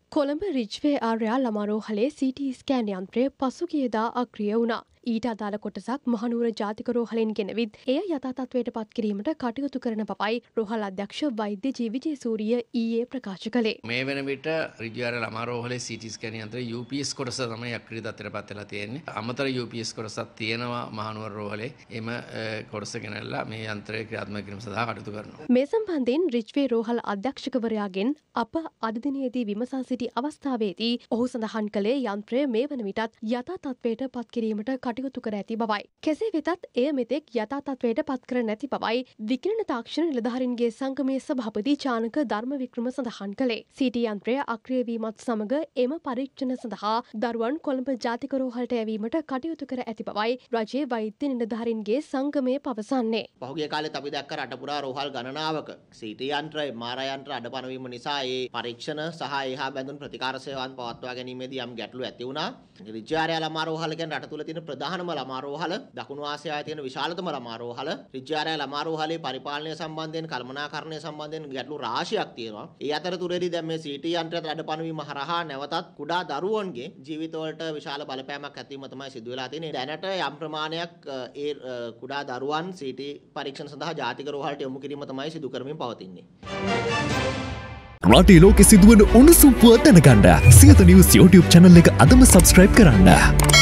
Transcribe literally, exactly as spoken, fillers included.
Colombo Ridgeway ආර්යා ළමාරෝහලේ CT scan යන්ත්‍රය පසුගියදා අක්‍රිය වුණා. ඊට අදාළ කොටසක් මහනුවර ජාතික රෝහලෙන් ගෙනවිත් එය යථා තත්ත්වයට පත් කිරීමට කටයුතු කරන බවයි රෝහල අධ්‍යක්ෂ වෛද්‍ය ජී විජේසූරිය ඊයේ ප්‍රකාශ කළේ. මේ වෙන විට රිජ්වේ ආර්යා ළමාරෝහලේ සීටී ස්කෑන් යන්ත්‍රය යූ පී එස් කොටස තමයි අක්‍රිය තත්ත්වයට පත් වෙලා තියෙන්නේ. අමතර යූ පී එස් කොටසක් තියෙනවා මහනුවර රෝහලේ. එම කොටස ගෙනල්ලා මේ යන්ත්‍රය ක්‍රියාත්මක කිරීම සඳහා කටයුතු කරනවා. මේ සම්බන්ධයෙන් රිජ්වේ රෝහල අධ්‍යක්ෂකවරයාගෙන් අප අද දිනේදී විමසා සිටි අවස්ථාවේදී ඔහු සඳහන් කළේ යන්ත්‍රය මේ වන විටත් යථා තත්ත්වයට පත් කිරීමට කටයුතු කර ඇති බවයි. කෙසේ වෙතත් එය මෙතෙක් යථා තත්ත්වයට පත් කර නැති බවයි විකිරණ තාක්ෂණ නිලධාරීන්ගේ සංගමයේ සභාපති චානක ධර්ම වික්‍රම සඳහන් කළේ. සීටී යන්ත්‍රය අක්‍රිය වීමත් සමග එම පරීක්ෂණ සඳහා දරුවන් කොළඹ ජාතික රෝහලට යැවීමට කටයුතු කර ඇති බවයි රජයේ වෛද්‍ය නිලධාරීන්ගේ සංගමය පවසන්නේ. පහුගිය කාලෙත් අපි දැක්ක රට පුරා රෝහල් ගණනාවක සීටී යන්ත්‍ර, එම් ආර් ආයි යන්ත්‍ර අඩපණ වීම නිසා ඒ පරීක්ෂණ සහ ඒහා බැඳුණු ප්‍රතිකාර සේවාවන් පවත්වා ගැනීමේදී යම් ගැටලු ඇති වුණා. රිජ්වේ ආර්යා ළමා රෝහල කියන්නේ රට තුල තියෙන ප්‍රධානම ළමා රෝහල, දකුණු ආසියාවේ තියෙන විශාලතම ළමා රෝහල. රිජ්වේ ආර්යා ළමා රෝහලේ පරිපාලනය සම්බන්ධයෙන්, කළමනාකරණය සම්බන්ධයෙන් ගැටලු රාශියක් තියෙනවා. ඒ අතරතුරේදී දැන් මේ සීටී යන්ත්‍රයට අඩපණ වීම හරහා නැවතත් කුඩා දරුවන්ගේ ජීවිතවලට විශාල බලපෑමක් ඇති වීම තමයි සිදු වෙලා තියෙන්නේ. දැනට යම් ප්‍රමාණයක් ඒ කුඩා දරුවන් සීටී පරීක්ෂණ සඳහා ජාතික රෝහලට යොමු කිරීම තමයි සිදු කරමින් පවතින්නේ. රටේ ලෝකෙ සිදුවන උණුසුම් පුවත් දැනගන්න සියත නිවුස් YouTube channel එක අදම subscribe කරන්න.